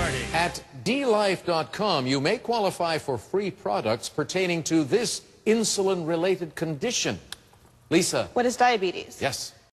Jeopardy! At dLife.com, you may qualify for free products pertaining to this insulin-related condition. Lisa. What is diabetes? Yes.